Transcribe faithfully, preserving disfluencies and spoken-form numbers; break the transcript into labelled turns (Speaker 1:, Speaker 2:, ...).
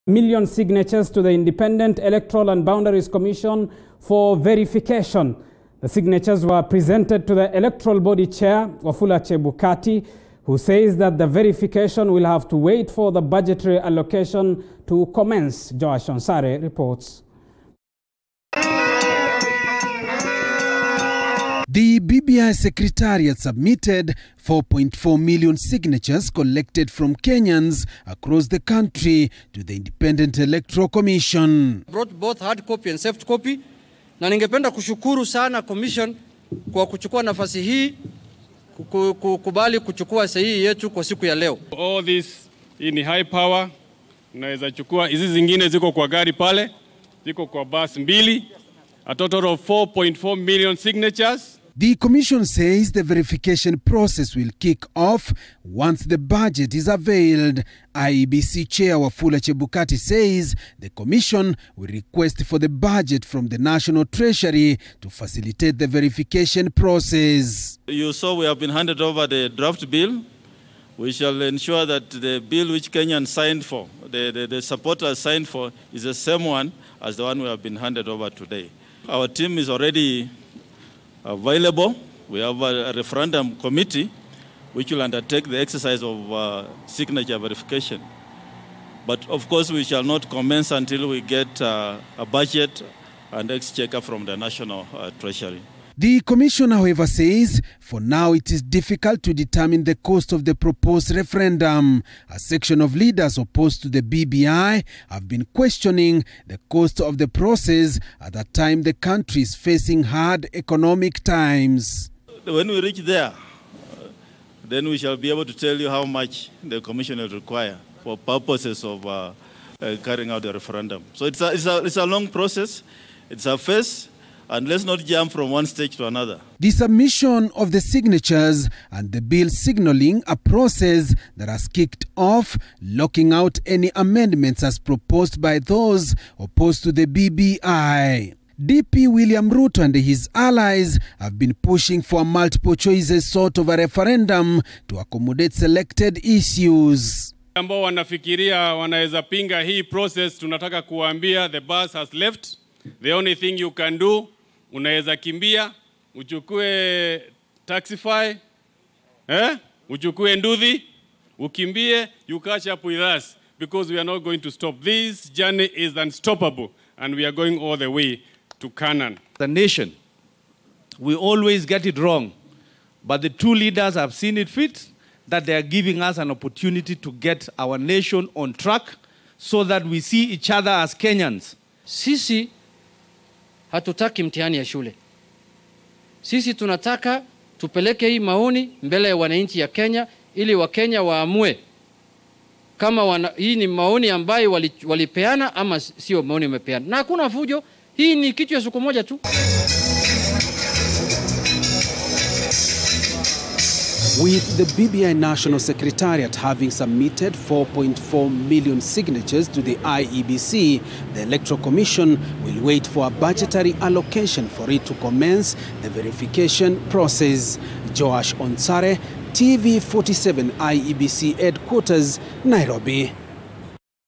Speaker 1: million signatures to the Independent Electoral and Boundaries Commission for verification. The signatures were presented to the Electoral Body Chair, Wafula Chebukati, who says that the verification will have to wait for the budgetary allocation to commence. Joash Onsare reports.
Speaker 2: The B B I Secretariat submitted four point four million signatures collected from Kenyans across the country to the Independent Electoral Commission.
Speaker 3: Brought both hard copy and soft copy, na ningependa kushukuru sana commission kwa kuchukua nafasi hii kukubali kuchukua sahihi yetu kwa siku ya leo.
Speaker 4: All this hii ni high power, unaweza chukua hizi zingine ziko kwa gari pale, ziko kwa bus mbili, a total of four point four million signatures.
Speaker 2: The commission says the verification process will kick off once the budget is availed. I E B C Chair Wafula Chebukati says the commission will request for the budget from the National Treasury to facilitate the verification process.
Speaker 5: You saw we have been handed over the draft bill. We shall ensure that the bill which Kenyans signed for, the, the, the supporters signed for, is the same one as the one we have been handed over today. Our team is already available. We have a referendum committee which will undertake the exercise of uh, signature verification. But of course we shall not commence until we get uh, a budget and exchequer from the National uh, Treasury.
Speaker 2: The commission, however, says for now it is difficult to determine the cost of the proposed referendum. A section of leaders opposed to the B B I have been questioning the cost of the process at a time the country is facing hard economic times.
Speaker 5: When we reach there, then we shall be able to tell you how much the commission will require for purposes of uh, uh, carrying out the referendum. So it's a, it's, a, it's a long process, it's a phase. And let's not jump from one stage to another.
Speaker 2: The submission of the signatures and the bill signaling a process that has kicked off, locking out any amendments as proposed by those opposed to the B B I. D P William Ruto and his allies have been pushing for a multiple choices sort of a referendum to accommodate selected issues.
Speaker 4: Ambao wanafikiria wanaweza pinga hii process, tunataka kuambia the bus has left. The only thing you can do, unaweza kimbia, uchukue Taxify, eh? Uchukue Nduthi, ukimbie, you catch up with us because we are not going to stop. This journey is unstoppable and we are going all the way to Canaan.
Speaker 6: The nation, we always get it wrong, but the two leaders have seen it fit that they are giving us an opportunity to get our nation on track so that we see each other as Kenyans.
Speaker 3: Sisi hatutaki mtihani ya shule. Sisi tunataka tupeleke hii maoni mbele ya wananchi ya Kenya ili Wakenya waamue kama wana, hii ni maoni ambayo walipeana wali ama sio maoni wamepeana. Na hakuna fujo, hii ni kitu ya siku moja tu.
Speaker 1: With the B B I National Secretariat having submitted four point four million signatures to the I E B C, the Electoral Commission will wait for a budgetary allocation for it to commence the verification process. Joash Onsare, T V forty-seven I E B C Headquarters, Nairobi.